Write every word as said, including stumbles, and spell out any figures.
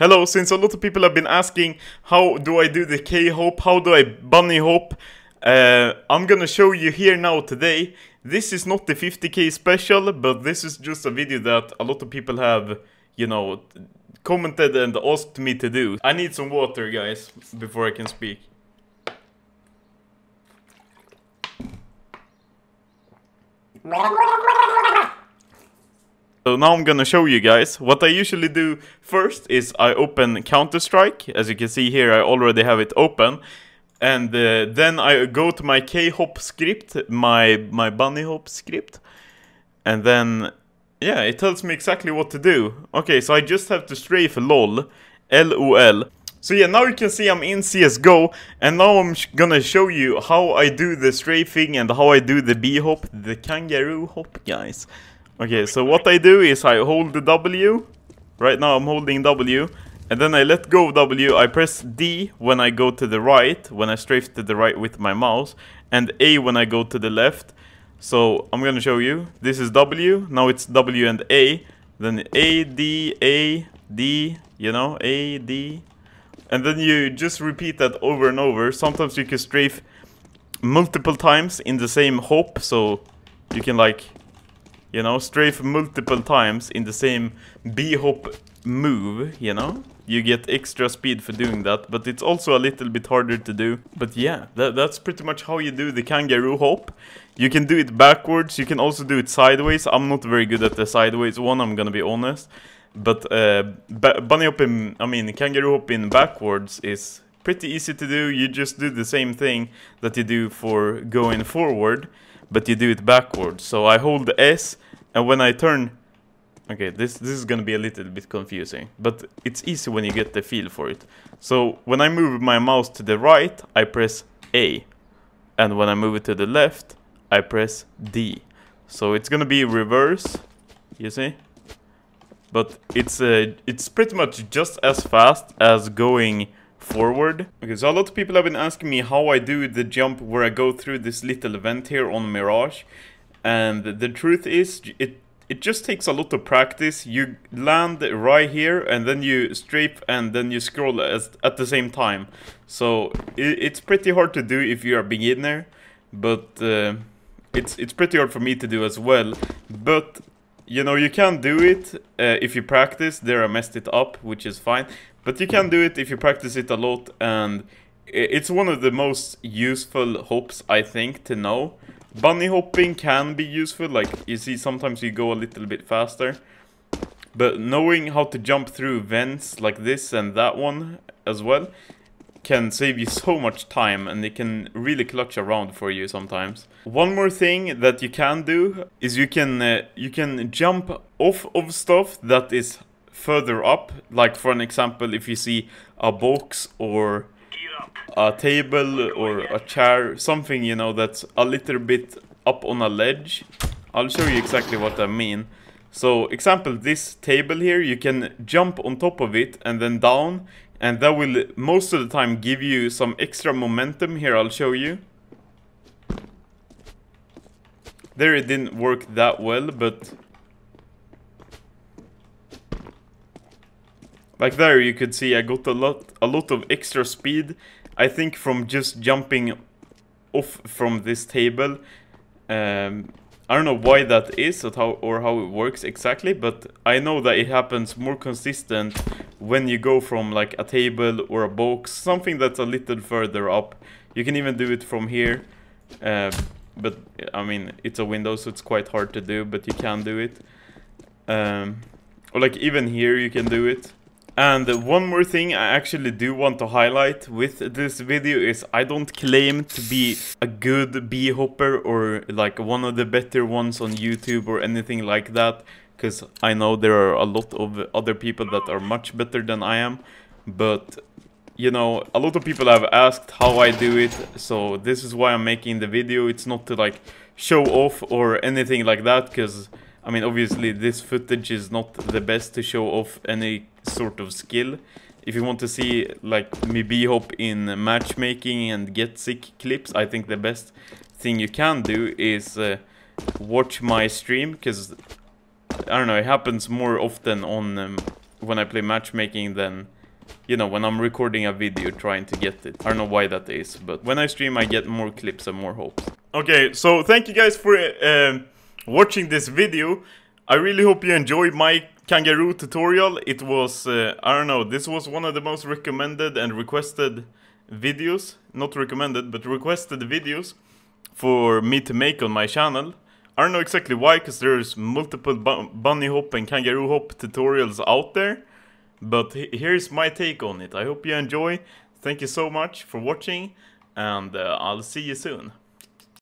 Hello, since a lot of people have been asking how do I do the K-hop, how do I bunny hop, uh, I'm gonna show you here now today. This is not the fifty K special, but this is just a video that a lot of people have, you know, commented and asked me to do. I need some water, guys, before I can speak. So now I'm gonna show you guys. What I usually do first is I open Counter-Strike. As you can see here, I already have it open. And uh, then I go to my K-hop script, my, my BunnyHop script. And then, yeah, it tells me exactly what to do. Okay, so I just have to strafe lol, L O L. So yeah, now you can see I'm in C S G O. And now I'm sh gonna show you how I do the strafing and how I do the B-hop, the Kangaroo hop, guys. Okay, so what I do is I hold the W. Right now I'm holding W. And then I let go of W. I press D when I go to the right, when I strafe to the right with my mouse. And A when I go to the left. So I'm gonna show you. This is W. Now it's W and A. Then A, D, A, D, you know, A, D. And then you just repeat that over and over. Sometimes you can strafe multiple times in the same hop. So you can like... You know, strafe multiple times in the same B-hop move, you know? You get extra speed for doing that, but it's also a little bit harder to do. But yeah, that, that's pretty much how you do the Kangaroo hop. You can do it backwards, you can also do it sideways. I'm not very good at the sideways one, I'm gonna be honest. But uh, bunny hop in, I mean, Kangaroo hop in backwards is pretty easy to do. You just do the same thing that you do for going forward, but you do it backwards. So I hold the S, and when I turn... Okay, this, this is gonna be a little bit confusing, but it's easy when you get the feel for it. So when I move my mouse to the right, I press A. And when I move it to the left, I press D. So it's gonna be reverse, you see? But it's, uh, it's pretty much just as fast as going forward. Okay, so a lot of people have been asking me how I do the jump where I go through this little vent here on Mirage. And the truth is, it it just takes a lot of practice. You land right here and then you strafe and then you scroll as, at the same time. So it, it's pretty hard to do if you're a beginner, but uh, it's, it's pretty hard for me to do as well. But you know, you can do it uh, if you practice. There I messed it up, which is fine. But you can do it if you practice it a lot, and it's one of the most useful hops, I think, to know. Bunny hopping can be useful, like, you see, sometimes you go a little bit faster. But knowing how to jump through vents like this and that one as well can save you so much time, and it can really clutch around for you sometimes. One more thing that you can do is you can, uh, you can jump off of stuff that is further up. Like for an example, if you see a box or a table or a chair, something, you know, that's a little bit up on a ledge. I'll show you exactly what I mean. So example, this table here, you can jump on top of it and then down, and that will most of the time give you some extra momentum. Here, I'll show you. There it didn't work that well, but like there you could see I got a lot a lot of extra speed, I think, from just jumping off from this table. Um, I don't know why that is or how, or how it works exactly, but I know that it happens more consistent when you go from like a table or a box, something that's a little further up. You can even do it from here, uh, but I mean, it's a window, so it's quite hard to do, but you can do it. Um, or like even here you can do it. And one more thing I actually do want to highlight with this video is I don't claim to be a good B-hopper or like one of the better ones on YouTube or anything like that, because I know there are a lot of other people that are much better than I am. But you know, a lot of people have asked how I do it, so this is why I'm making the video. It's not to like show off or anything like that, because I mean, obviously this footage is not the best to show off any sort of skill. If you want to see like me B-hop in matchmaking and get sick clips, I think the best thing you can do is uh, watch my stream, because I don't know, it happens more often on um, when I play matchmaking than, you know, when I'm recording a video trying to get it. I don't know why that is, but when I stream I get more clips and more hopes. Okay, so thank you guys for uh, watching this video. I really hope you enjoyed my Kangaroo tutorial. It was, uh, I don't know, this was one of the most recommended and requested videos. Not recommended, but requested videos for me to make on my channel. I don't know exactly why, because there's multiple bu BunnyHop and Kangaroo Hop tutorials out there. But here's my take on it. I hope you enjoy. Thank you so much for watching, and uh, I'll see you soon.